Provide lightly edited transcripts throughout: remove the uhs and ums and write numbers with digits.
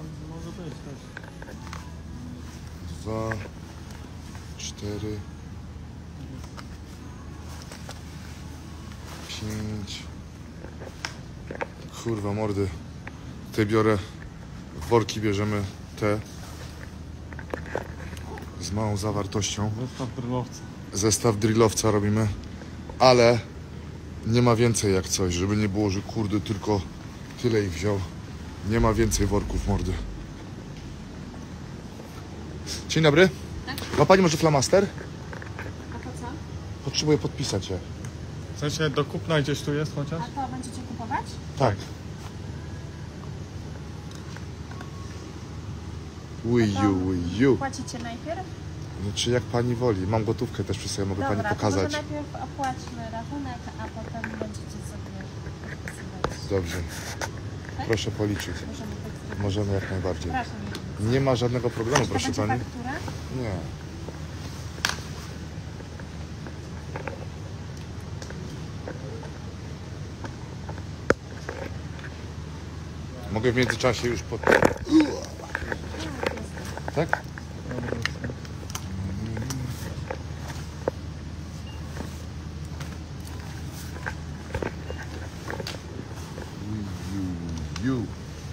może być też. 2, 4, 5. Kurwa mordy. Te biorę, worki bierzemy te z małą zawartością. Zestaw brylowca. Zestaw drillowca robimy, ale nie ma więcej jak coś, żeby nie było, że kurde tylko tyle ich wziął. Nie ma więcej worków, mordy. Dzień dobry. Tak? Ma pani może flamaster? A po co? Potrzebuję podpisać się. W sensie do kupna gdzieś tu jest chociaż? A to będziecie kupować? Tak. Uju. Płacicie najpierw? Znaczy jak pani woli. Mam gotówkę też przy sobie, mogę Dobra, pani to pokazać. może najpierw opłaćmy rachunek, a potem będziecie sobie podpisywać. Dobrze. Tak? Proszę policzyć. Możemy tak zrobić. Możemy jak najbardziej. Proszę. Nie ma żadnego problemu, To proszę będzie pani. faktura? Nie. Mogę w międzyczasie już pod... Tak? You.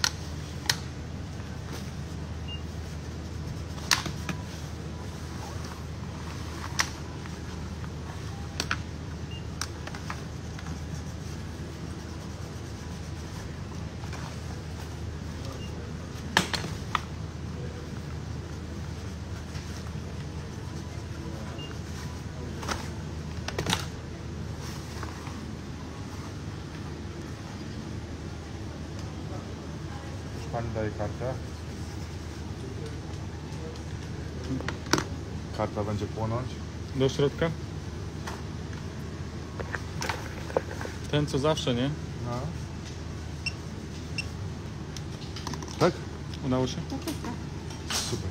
Pani daje kartę. Karta będzie płonąć. Do środka? Ten co zawsze, nie? No. Tak? Udało się? Super.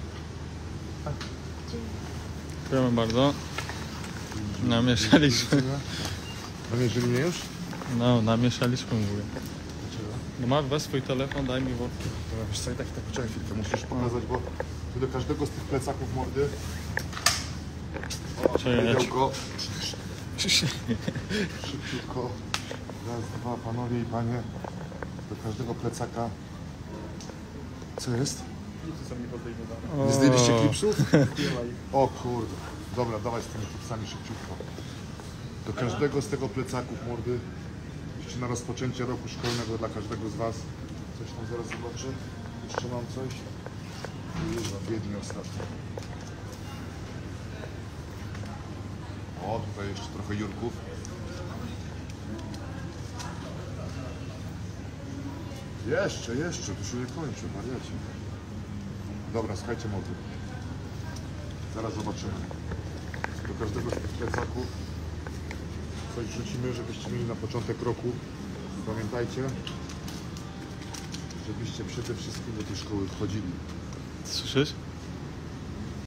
Dziękujemy bardzo. Namieszaliśmy. Namierzyli mnie już? No, namieszaliśmy, mówię. Dlaczego? No masz, weź swój telefon, daj mi worki. Dobra, wiesz co, i tak poczekaj chwilkę, musisz pokazać, bo tu do każdego z tych plecaków mordy... O, Czekaj, pudełko. Szybciutko. Raz, dwa, panowie i panie. Do każdego plecaka. Co jest? Nie zdjęliście klipsów? O kurde. Dobra, dawaj z tymi klipsami szybciutko. Do każdego z tego plecaków mordy. Jeszcze na rozpoczęcie roku szkolnego dla każdego z was. Coś tam zaraz zobaczę. Jeszcze mam coś. Jezu, biedni ostatnio. O, tutaj jeszcze trochę jurków. Jeszcze, tu się nie kończy, wariacie. Dobra, słuchajcie mordy. Zaraz zobaczymy. Do każdego z tych plecaków coś wrzucimy, żebyście mieli na początek roku. Pamiętajcie, żebyście przede wszystkim do tej szkoły wchodzili. Słyszysz?